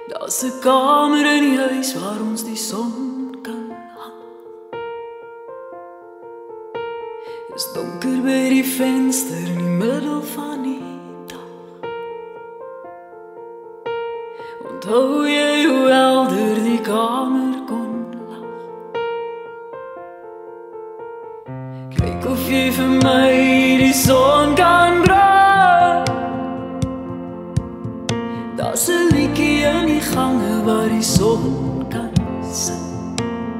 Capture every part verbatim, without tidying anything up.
Daar's 'n kamer in die huis waar ons die son kan hang. Is donker by die venster in die middel van die dag. Onthou jy hoe helder die kamer kon lag? Kyk of jy vir my die son kan bring. Daar's 'n liedjie in die gange waar die son kan sing.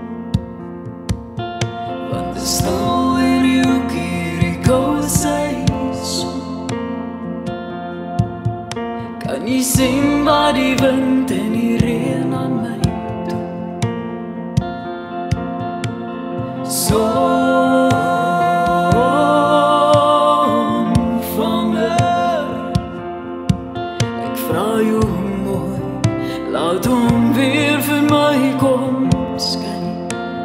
Want die stil in die hoekie, die koue seisoen. Kan jy sien wat die wind en die reën aan my doen? Sonvanger, ek vra jou mooi, laat hom weer vir my kom skyn.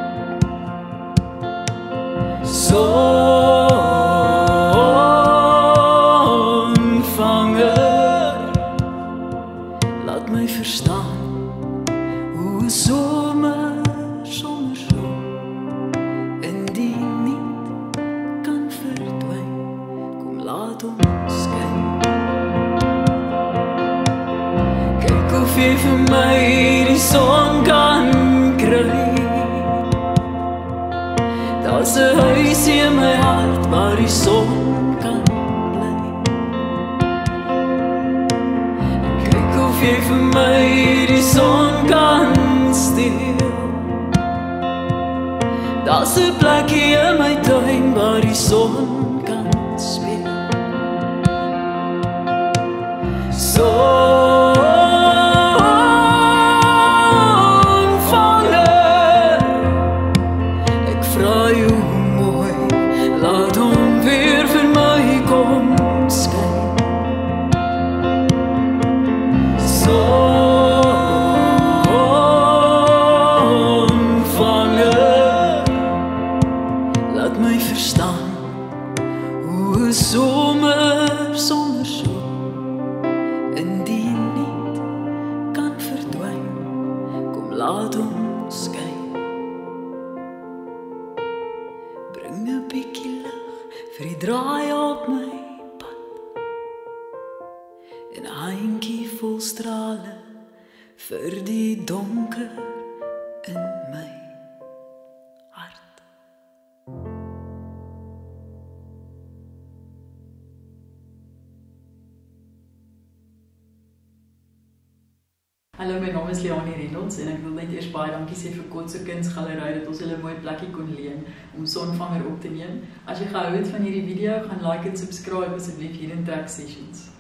Sonvanger, laat my verstaan hoe 'n somer sonder son in die niet kan verdwyn. Kom laat hom skyn. Kyk of jy vir my die son kan kry. Daar's 'n huisie in my hart waar die son kan bly. Kyk of jy vir my die son kan steel. Daar's 'n plekkie in my tuin waar die son kan speel. Sonvanger, ek vra jou mooi, laat hom weer vir my kom skyn. Sonvanger, laat my verstaan hoe 'n somer sonder son in die niet kan verdwyn. Kom laat hom skyn. Bring 'n bietjie lig vir die draai op my pad. En 'n handjie vol strale vir die donker in my hart. Hallo, my naam is Leonie Reynolds en ek wil net eers baie dankie sê vir Kotse Kunsgalery dat ons hulle mooi plekkie kon leen om Sonvanger op te neem. As jy gehou het van hierdie video, gaan like en subscribe asseblief hier in Track Sessions.